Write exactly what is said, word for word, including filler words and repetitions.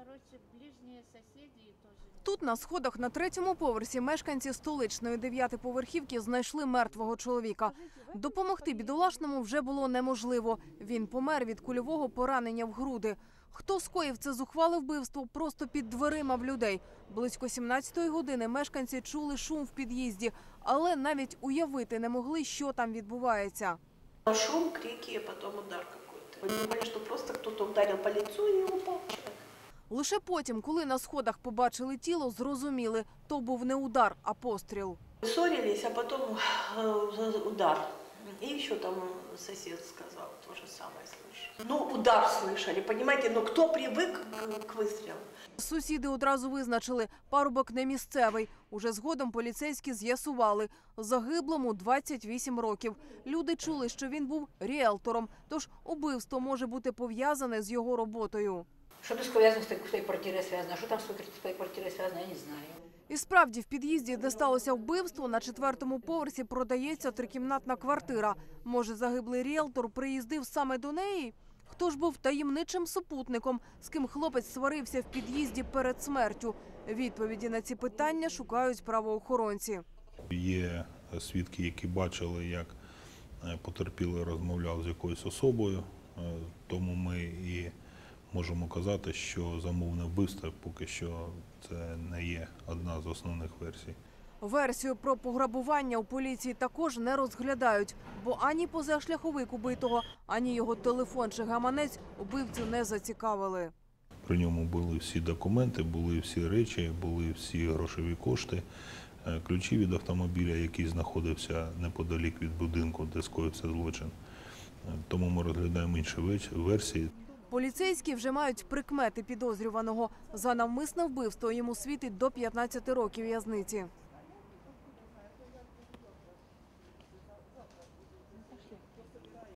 Тут на сходах на третьому поверсі мешканці столичної дев'ятиповерхівки знайшли мертвого чоловіка. Допомогти бідолашному вже було неможливо. Він помер від кульового поранення в груди. Хто скоїв це зухвале вбивство просто під дверима в людей? Близько сімнадцятої години мешканці чули шум в під'їзді, але навіть уявити не могли, що там відбувається. Шум, крики, а потім удар якийсь. Ми думали, що просто хтось вдарив по лицу і упав. Лише потім, коли на сходах побачили тіло, зрозуміли – то був не удар, а постріл. Ссорились, а потім удар. І ще там сусід сказав, те ж саме слышав. Ну, удар слышали, понимаете, ну хто привик к вистрілу? Сусіди одразу визначили – парубок не місцевий. Уже згодом поліцейські з'ясували – загиблому двадцять вісім років. Люди чули, що він був ріелтором, тож убивство може бути пов'язане з його роботою. Що тут пов'язано з тією квартирою зв'язано, що там з тією квартирою зв'язано, я не знаю. І справді, в під'їзді, де сталося вбивство, на четвертому поверсі продається трикімнатна квартира. Може, загиблий ріелтор приїздив саме до неї? Хто ж був таємничим супутником, з ким хлопець сварився в під'їзді перед смертю? Відповіді на ці питання шукають правоохоронці. Є свідки, які бачили, як потерпілий розмовляв з якоюсь особою, тому ми і можемо казати, що замовне вбивство поки що це не є одна з основних версій. Версію про пограбування у поліції також не розглядають, бо ані позашляховик убитого, ані його телефон чи гаманець убивцю не зацікавили. При ньому були всі документи, були всі речі, були всі грошові кошти, ключі від автомобіля, який знаходився неподалік від будинку, де скоївся злочин. Тому ми розглядаємо інші версії. Поліцейські вже мають прикмети підозрюваного. За навмисне вбивство йому світить до п'ятнадцяти років в'язниці.